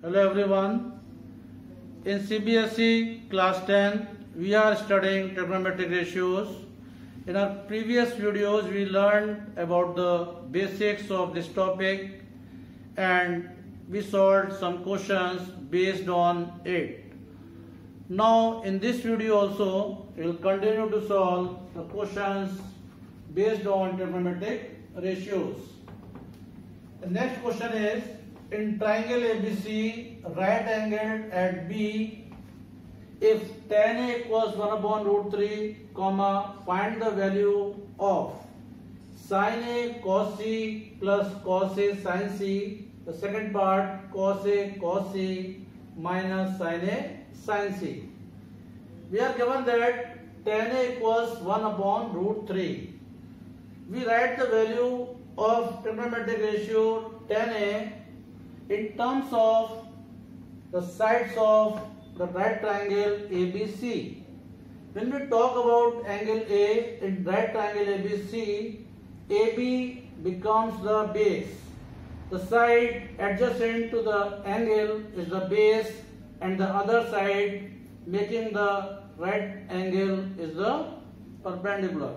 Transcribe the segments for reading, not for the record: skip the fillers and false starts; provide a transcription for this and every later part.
Hello everyone. In CBSE class 10, we are studying trigonometric ratios. In our previous videos, we learned about the basics of this topic and we solved some questions based on it. Now in this video also, we will continue to solve the questions based on trigonometric ratios. The next question is, in triangle ABC, right angled at B, if tan A equals 1 upon root 3, comma, find the value of sin A cos C plus cos A sin C, the second part cos A cos C minus sin A sin C. We are given that tan A equals 1 upon root 3. We write the value of trigonometric ratio tan A in terms of the sides of the right triangle ABC. When we talk about angle A in right triangle ABC, AB becomes the base. The side adjacent to the angle is the base and the other side making the right angle is the perpendicular.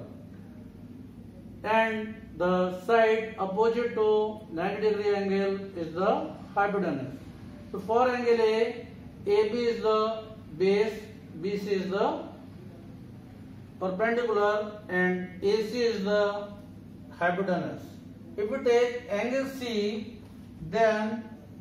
And the side opposite to 90 degree angle is the hypotenuse. So for angle A, AB is the base, BC is the perpendicular and AC is the hypotenuse. If we take angle C, then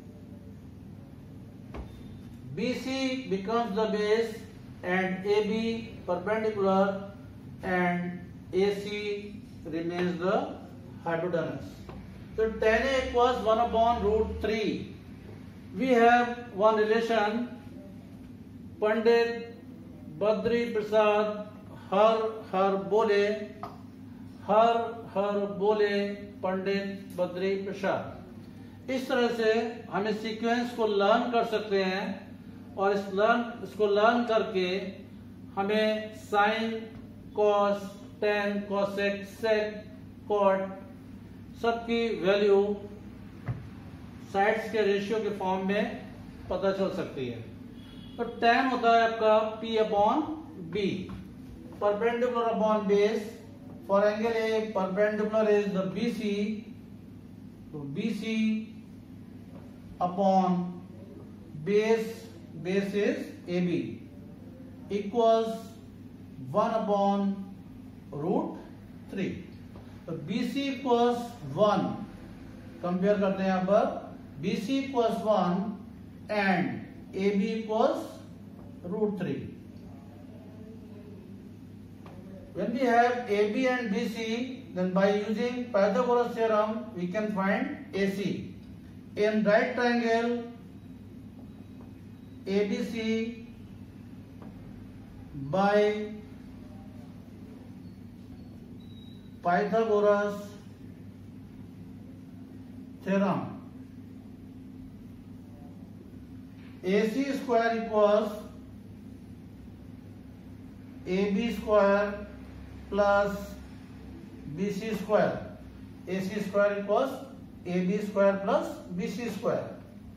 BC becomes the base and AB perpendicular and AC remains the hypotenuse. So tan A equals 1 upon root 3. We have one relation, Pandit Badri Prasad har bole Pandit Badri Prasad. इस तरह से हम इस sequence को learn कर सकते हैं और इसको लर्न करके हमें sine, cos, tan, cosec, sec, cot सबकी वैल्यू साइड्स के रेशियो के फॉर्म में पता चल सकती है. तो टेन होता है आपका P upon B, perpendicular upon base. For angle A, perpendicular is the BC, so BC upon base is AB equals 1 upon root 3. So BC equals 1. Compare करते हैं यहाँ पर BC equals 1 and AB equals root 3. When we have AB and BC, then by using Pythagoras theorem, we can find AC. In right triangle ABC, by Pythagoras theorem, AC square equals AB square plus BC square. AC square equals AB square plus BC square.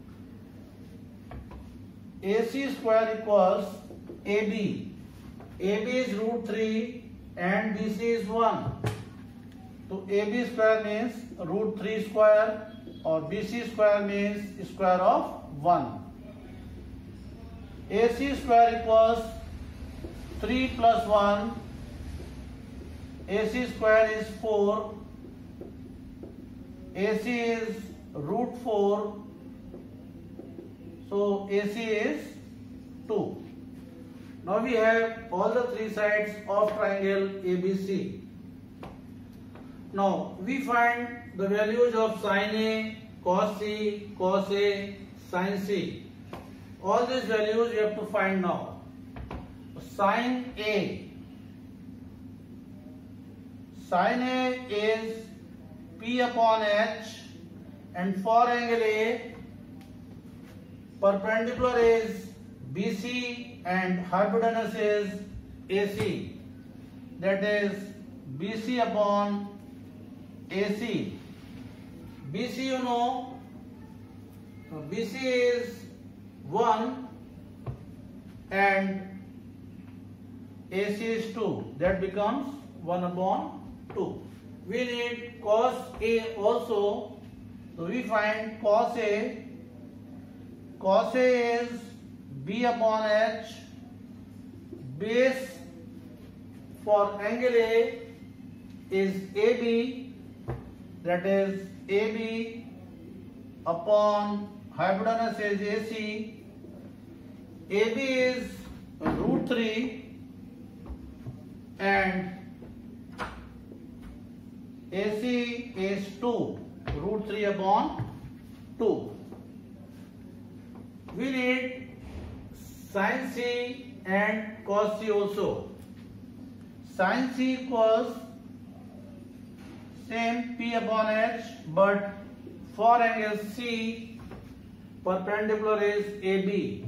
AC square equals AB. AB is root 3 and BC is 1. So AB square means root 3 square or BC square means square of 1. AC square equals 3 plus 1. AC square is 4, AC is root 4, so AC is 2. Now we have all the three sides of triangle ABC. Now we find the values of sin A, cos C, cos A, sin C. All these values we have to find now. Sin A. Sin A is P upon H and for angle A, perpendicular is BC and hypotenuse is AC. That is BC upon AC. BC you know, BC is 1 and AC is 2. That becomes 1 upon 2. We need cos A also. So we find cos A. Cos A is B upon H. Base for angle A is AB. That is AB upon hypotenuse is AC. AB is root 3 and AC is 2, root 3 upon 2. We need sin C and cos C also. Sin C equals same P upon H, but for angle C perpendicular is AB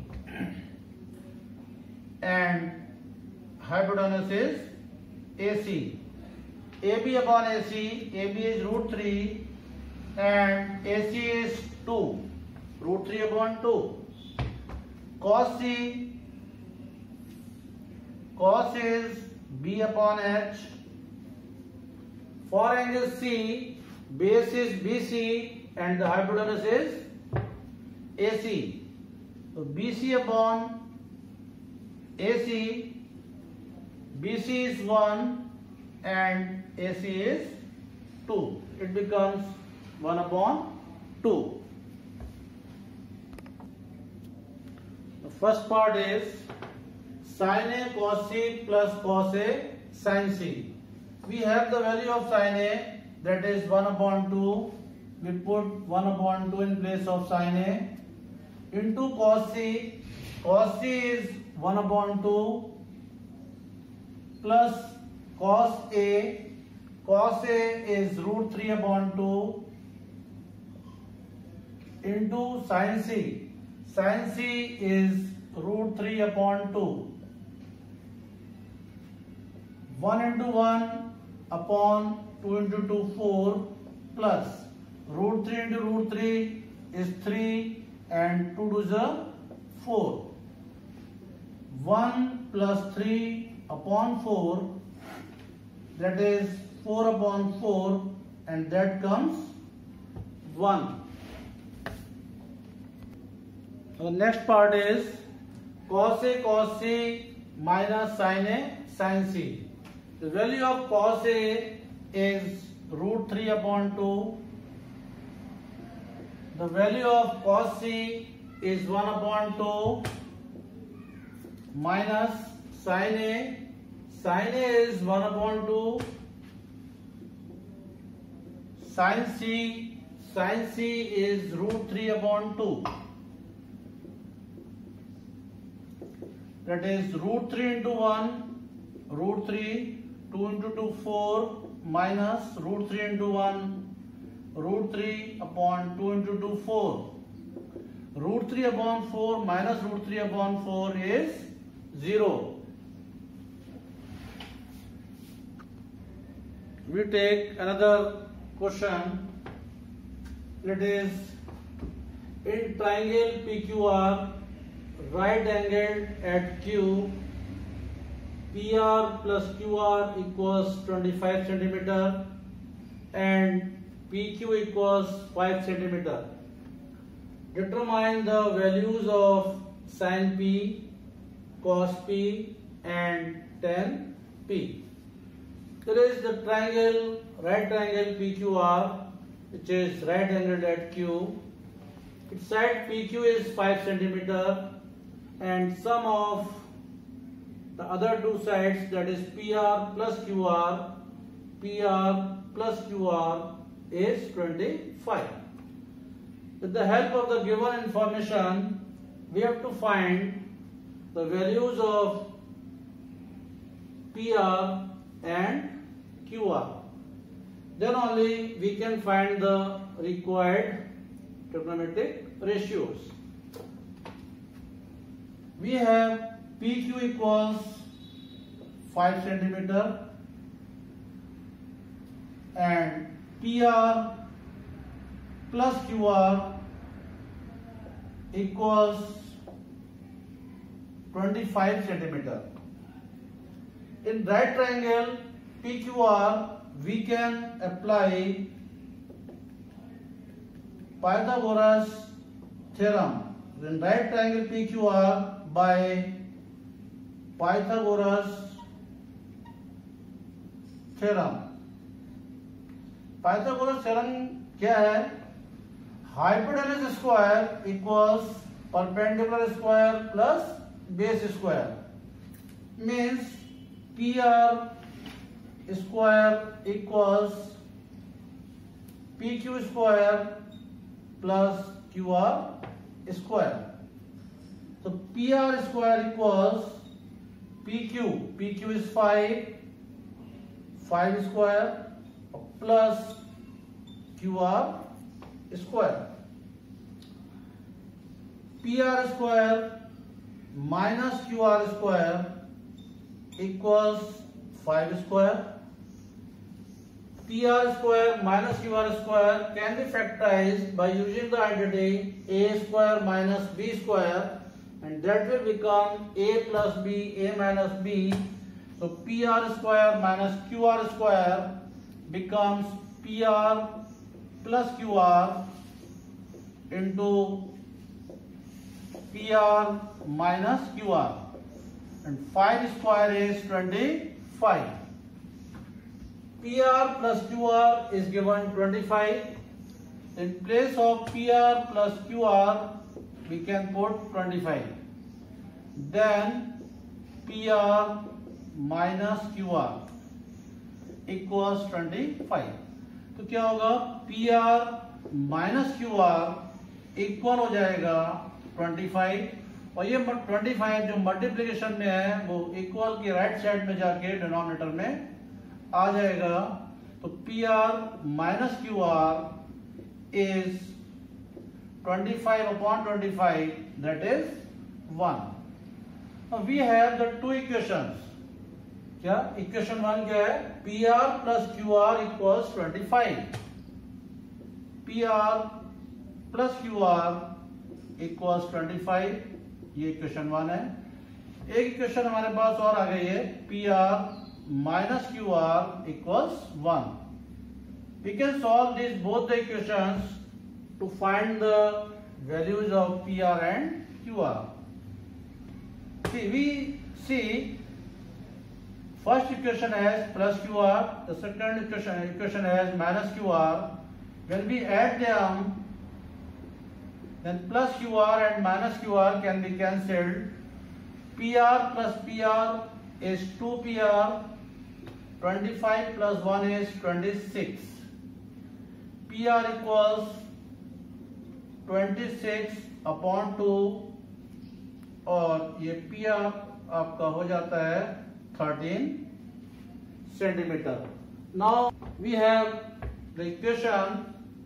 and hypotenuse is AC. AB upon AC, AB is root 3 and AC is 2, root 3 upon 2. Cos C, cos is B upon H. For angle C, base is BC and the hypotenuse is AC. So BC upon AC, BC is 1 and AC is 2. It becomes 1 upon 2. The first part is sin A cos C plus cos A sin C. We have the value of sin A, that is 1 upon 2. We put 1 upon 2 in place of sin A into cos C. Cos C is 1 upon 2 plus cos A. Cos A is root 3 upon 2 into sin C. Sin C is root 3 upon 2. 1 into 1 upon 2 into 2, 4 plus root 3 into root 3 is 3 and 2 to the 4. 1 plus 3 upon 4, that is 4 upon 4, and that comes 1. So the next part is cos A cos C minus sin A sin C. The value of cos A is root 3 upon 2. The value of cos C is 1 upon 2 minus sin A. Sin A is 1 upon 2. Sin C is root 3 upon 2. That is root 3 into 1, root 3, 2 into 2, 4, minus root 3 into 1, root 3 upon 2 into 2, 4. Root 3 upon 4 minus root 3 upon 4 is 0. We take another question. It is in triangle PQR, right angled at Q, PR plus QR equals 25 centimeter and PQ equals 5 centimeter. Determine the values of sin P, cos P and tan P. There is the triangle, right triangle PQR, which is right angled at Q. Its side PQ is 5 centimeter and sum of the other two sides, that is PR plus QR, PR plus QR is 25. With the help of the given information, we have to find the values of PR and QR. Then only we can find the required trigonometric ratios. We have PQ equals 5 centimeter and PR plus QR equals 25 centimeter. In right triangle PQR, we can apply Pythagoras theorem. In right triangle PQR by Pythagoras theorem. Pythagoras theorem क्या है? Hypotenuse square equals perpendicular square plus base square. Means PR square equals PQ square plus QR square. So PR square equals PQ is 5 square plus QR square. PR square minus QR square equals 5 square. PR square minus QR square can be factorized by using the identity A square minus B square, and that will become A plus B, A minus B. So PR square minus QR square becomes PR plus QR into PR minus QR, and 5 square is 25. PR plus QR is given 25. In place of PR plus QR, we can put 25. Then PR minus QR equals 25. तो क्या होगा? PR minus QR equal हो जाएगा 25, और ये 25 जो multiplication में है वो इक्वल की राइट साइड में जाके डिनोमिनेटर में आ जाएगा. तो PR minus QR is 25 upon 25, that is 1. Now we have the two equations. क्या इक्वेशन 1 क्या है? PR plus QR equals 25. PR plus QR equals 25. ये इक्वेशन 1 है. एक इक्वेशन हमारे पास और आ गई है, PR minus QR equals 1. We can solve these both the equations to find the values of PR and QR. We see first equation has plus QR, the second equation has minus QR. When we add them, then plus QR and minus QR can be cancelled. PR plus PR is 2PR. 25 plus 1 is 26. PR equals 26 upon 2, और ये PR आपका हो जाता है 13 centimeter. Now we have the equation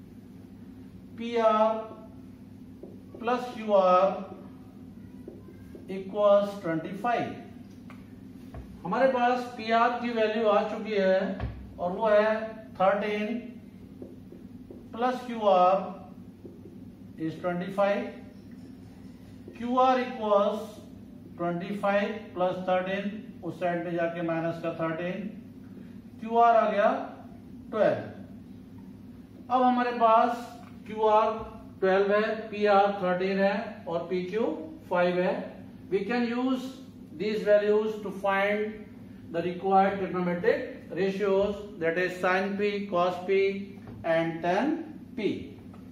PR plus QR equals 25. हमारे पास PR की value आ चुकी है और वो है 13 plus QR is 25. QR equals 25 plus 13, उस साइड पे जाके माइनस का 13, QR आ गया 12. अब हमारे पास QR 12 है, PR 13 है और PQ 5 है. We can use these values to find the required trigonometric ratios, that is sin P, cos P and tan P.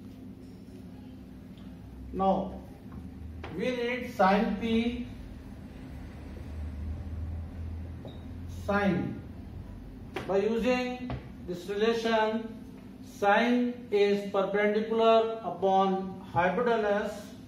Now we need sin P. Sin, by using this relation, sin is perpendicular upon hypotenuse.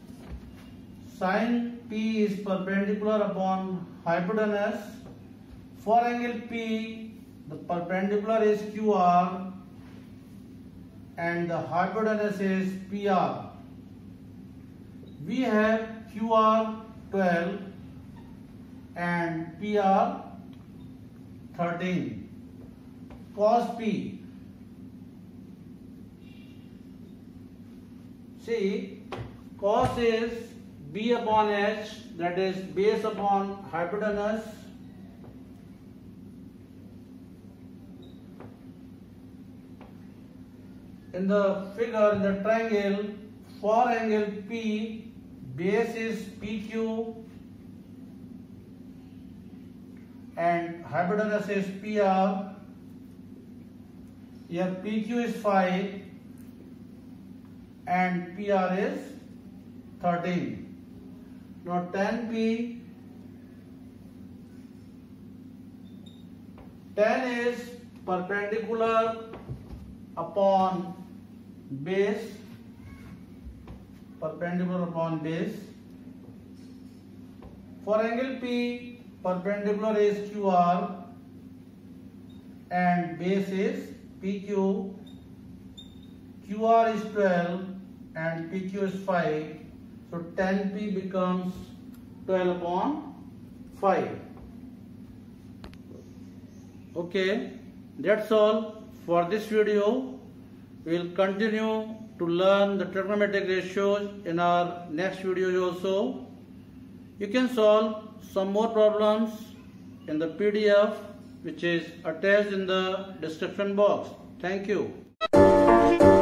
Sin P is perpendicular upon hypotenuse. For angle P, the perpendicular is QR and the hypotenuse is PR. We have QR 12 and PR 13. Cos P. See, cos is B upon H that is base upon hypotenuse. In the figure, in the triangle, for angle P, base is PQ and hypotenuse is PR. Here PQ is 5 and PR is 13. Now tan is perpendicular upon base, For angle P, perpendicular is QR and base is PQ. QR is 12 and PQ is 5. So tan P becomes 12 upon 5. Okay, that's all for this video. We will continue to learn the trigonometric ratios in our next video also. You can solve some more problems in the PDF which is attached in the description box. Thank you.